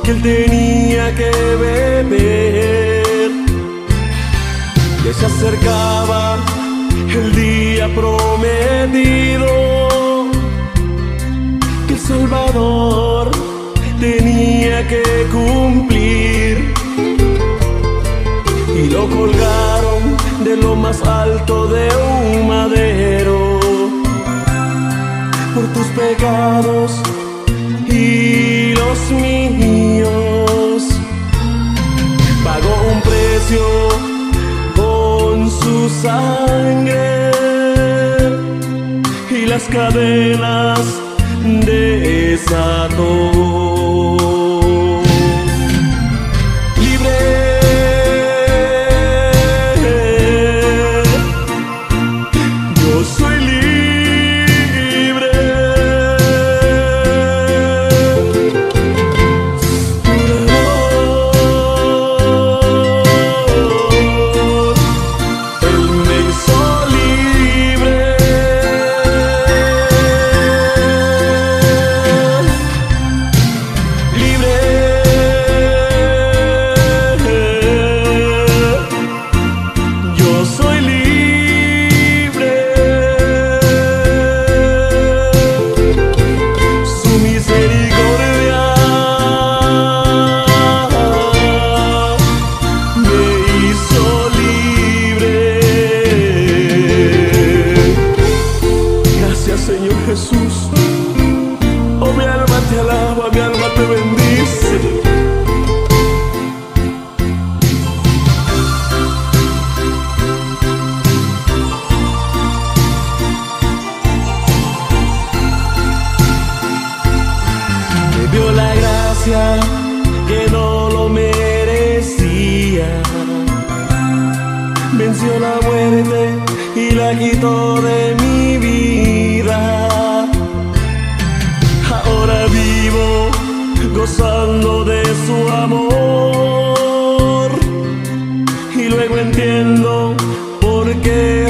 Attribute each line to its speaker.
Speaker 1: que él tenía que beber. Ya se acercaba el día prometido, que el Salvador tenía que cumplir. Y lo colgaron de lo más alto de un madero, por tus pecados y los míos. Pagó un precio con su sangre y las cadenas desató. Jesús, oh mi alma te alaba, mi alma te bendice. Me dio la gracia que no lo merecía, venció la muerte y la quitó de mi vida. Ahora vivo gozando de su amor y luego entiendo por qué